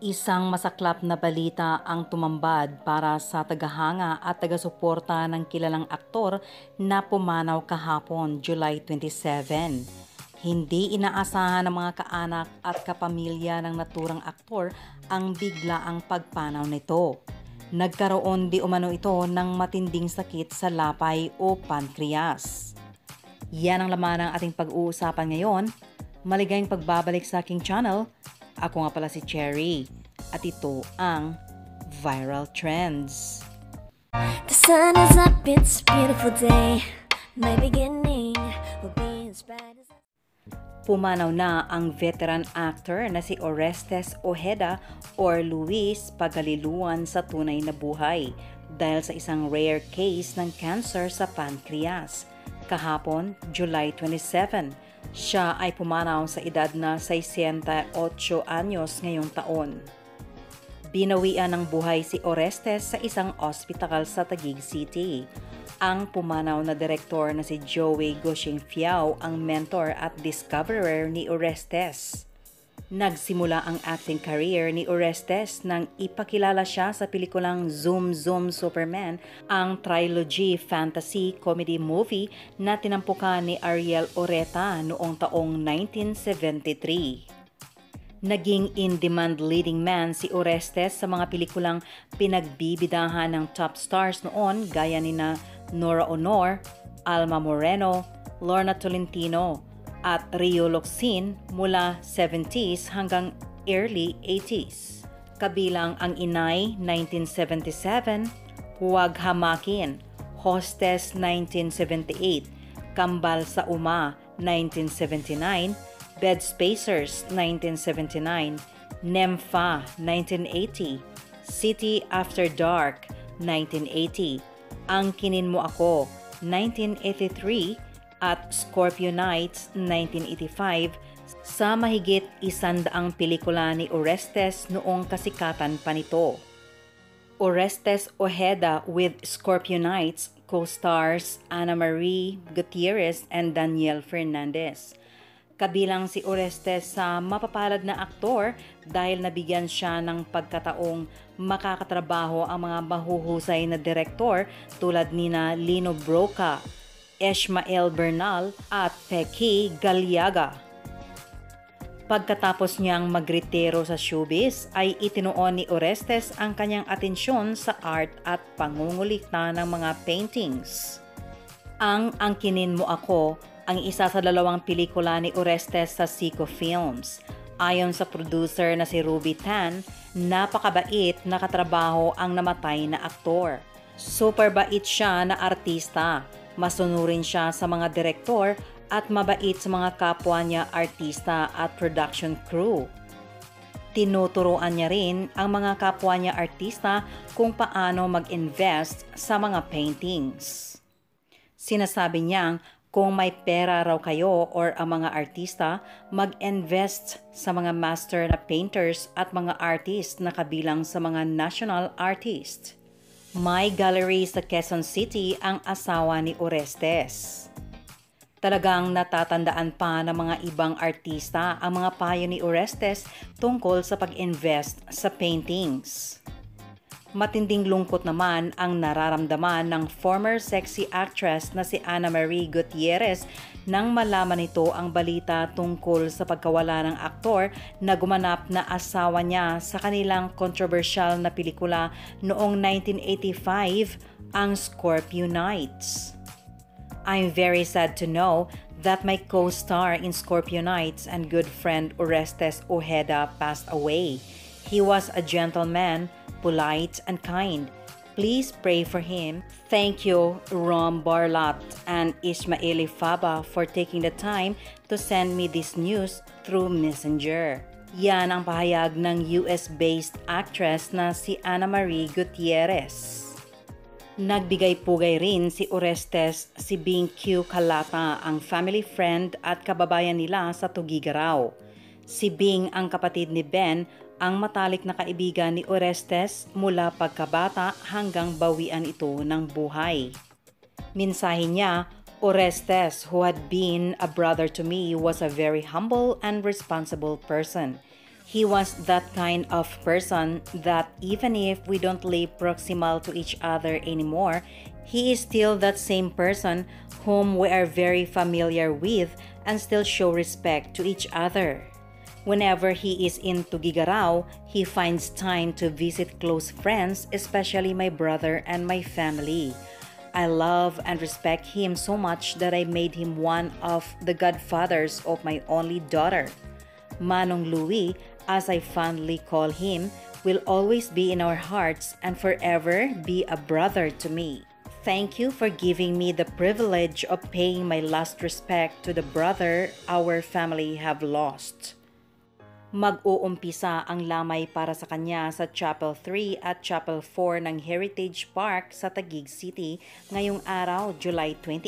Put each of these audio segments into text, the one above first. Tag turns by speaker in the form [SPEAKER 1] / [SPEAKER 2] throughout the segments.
[SPEAKER 1] Isang masaklap na balita ang tumambad para sa tagahanga at tagasuporta ng kilalang aktor na pumanaw kahapon, July 27. Hindi inaasahan ng mga kaanak at kapamilya ng naturang aktor ang biglaang pagpanaw nito. Nagkaroon di umano ito ng matinding sakit sa lapay o pankreas. Yan ang laman ng ating pag-uusapan ngayon. Maligayang pagbabalik sa aking channel. Ako nga pala si Cherry at ito ang Viral Trends.
[SPEAKER 2] The sun is up, it's a beautiful day. My beginning will be as bright as...
[SPEAKER 1] Pumanaw na ang veteran actor na si Orestes Ojeda or Luis Pagaliluan sa tunay na buhay dahil sa isang rare case ng cancer sa pancreas. Kahapon, July 27, siya ay pumanaw sa edad na 68 anyos ngayong taon. Binawian ng buhay si Orestes sa isang ospital sa Taguig City. Ang pumanaw na direktor na si Joey Gushing Fiao ang mentor at discoverer ni Orestes. Nagsimula ang acting career ni Orestes nang ipakilala siya sa pelikulang Zoom Zoom Superman, ang trilogy fantasy comedy movie na tinampukan ni Ariel Oreta noong taong 1973. Naging in-demand leading man si Orestes sa mga pelikulang pinagbibidahan ng top stars noon gaya nina Nora Honor, Alma Moreno, Lorna Tolentino at Rio Locsin mula 70s hanggang early 80s. Kabilang ang Inay 1977, Huwag Hamakin, Hostess 1978, Kambal sa Uma 1979, Bed Spacers 1979, Nympha 1980, City After Dark 1980, Ang Kinin Mo Ako 1983 at Scorpio Nights 1985 sa mahigit 100 pelikula ni Orestes noong kasikatan pa nito. Orestes Ojeda with Scorpio Nights co-stars Ana Marie Gutierrez and Daniel Fernandez. Kabilang si Orestes sa mapapalad na aktor dahil nabigyan siya ng pagkataong makakatrabaho ang mga mahuhusay na direktor tulad nina Lino Broca, Ishmael Bernal at Pecky Galiaga. Pagkatapos niyang magretiro sa showbiz ay itinuon ni Orestes ang kanyang atensyon sa art at pangungulikta ng mga paintings. Ang Angkinin Mo Ako ang isa sa 2 pelikula ni Orestes sa Zico Films. Ayon sa producer na si Ruby Tan, napakabait na katrabaho ang namatay na aktor. Super bait siya na artista, masunurin siya sa mga direktor at mabait sa mga kapwa niya artista at production crew. Tinuturuan niya rin ang mga kapwa niya artista kung paano mag-invest sa mga paintings. Sinasabi niyang kung may pera raw kayo or ang mga artista, mag-invest sa mga master na painters at mga artist na kabilang sa mga national artist. May gallery sa Quezon City ang asawa ni Orestes. Talagang natatandaan pa ng mga ibang artista ang mga payo ni Orestes tungkol sa pag-invest sa paintings. Matinding lungkot naman ang nararamdaman ng former sexy actress na si Ana Marie Gutierrez nang malaman nito ang balita tungkol sa pagkawala ng aktor na gumanap na asawa niya sa kanilang controversial na pelikula noong 1985, ang Scorpio Nights. I'm very sad to know that my co-star in Scorpio Nights and good friend Orestes Ojeda passed away. He was a gentleman, polite and kind. Please pray for him. Thank you, Rom Barlat and Ismaeli Faba for taking the time to send me this news through Messenger. Yan ang pahayag ng US-based actress na si Ana Marie Gutierrez. Nagbigay-pugay rin si Orestes si Bing Q. Calata, ang family friend at kababayan nila sa Tugigaraw. Si Bing ang kapatid ni Ben, ang matalik na kaibigan ni Orestes mula pagkabata hanggang bawian ito ng buhay. Mensahe niya, Orestes, who had been a brother to me, was a very humble and responsible person. He was that kind of person that even if we don't live proximal to each other anymore, he is still that same person whom we are very familiar with and still show respect to each other. Whenever he is in Tugigaraw, he finds time to visit close friends, especially my brother and my family. I love and respect him so much that I made him one of the godfathers of my only daughter. Manong Louie, as I fondly call him, will always be in our hearts and forever be a brother to me. Thank you for giving me the privilege of paying my last respect to the brother our family have lost. Mag-uumpisa ang lamay para sa kanya sa Chapel 3 at Chapel 4 ng Heritage Park sa Taguig City ngayong araw, July 28.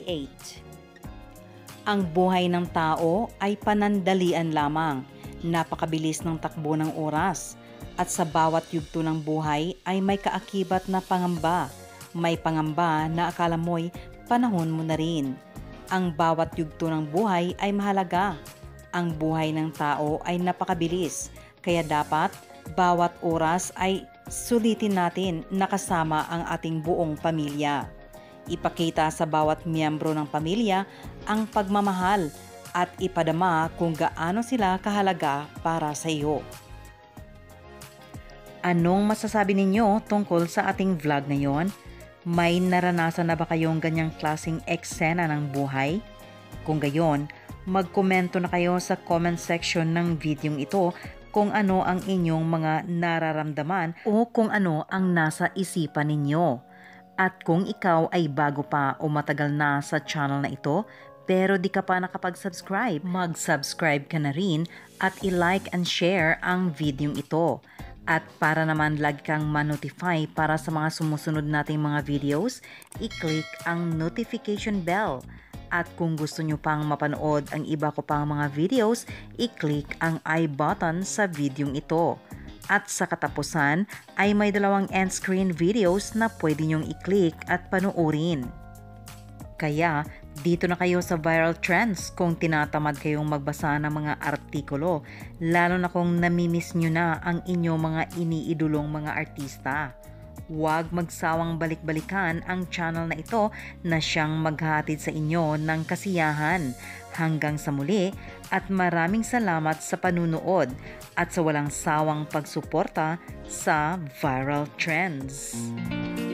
[SPEAKER 1] Ang buhay ng tao ay panandalian lamang, napakabilis ng takbo ng oras, at sa bawat yugto ng buhay ay may kaakibat na pangamba. May pangamba na akala mo'y panahon mo na rin. Ang bawat yugto ng buhay ay mahalaga. Ang buhay ng tao ay napakabilis, kaya dapat bawat oras ay sulitin natin na kasama ang ating buong pamilya. Ipakita sa bawat miyembro ng pamilya ang pagmamahal at ipadama kung gaano sila kahalaga para sa iyo. Anong masasabi ninyo tungkol sa ating vlog ngayon? May naranasan na ba kayong ganyang klaseng eksena ng buhay? Kung gayon, magkomento na kayo sa comment section ng videong ito kung ano ang inyong mga nararamdaman o kung ano ang nasa isipan ninyo. At kung ikaw ay bago pa o matagal na sa channel na ito pero di ka pa nakapag-subscribe, mag-subscribe ka na rin at i-like and share ang videong ito. At para naman lagi kang ma-notify para sa mga sumusunod nating mga videos, i-click ang notification bell. At kung gusto nyo pang mapanood ang iba ko pang mga videos, i-click ang I button sa videong ito. At sa katapusan ay may 2 end screen videos na pwede nyong i-click at panoorin. Kaya dito na kayo sa Viral Trends kung tinatamad kayong magbasa ng mga artikulo, lalo na kung namimiss nyo na ang inyong mga iniidolong mga artista. Huwag magsawang balik-balikan ang channel na ito na siyang maghahatid sa inyo ng kasiyahan. Hanggang sa muli at maraming salamat sa panunood at sa walang sawang pagsuporta sa Viral Trends.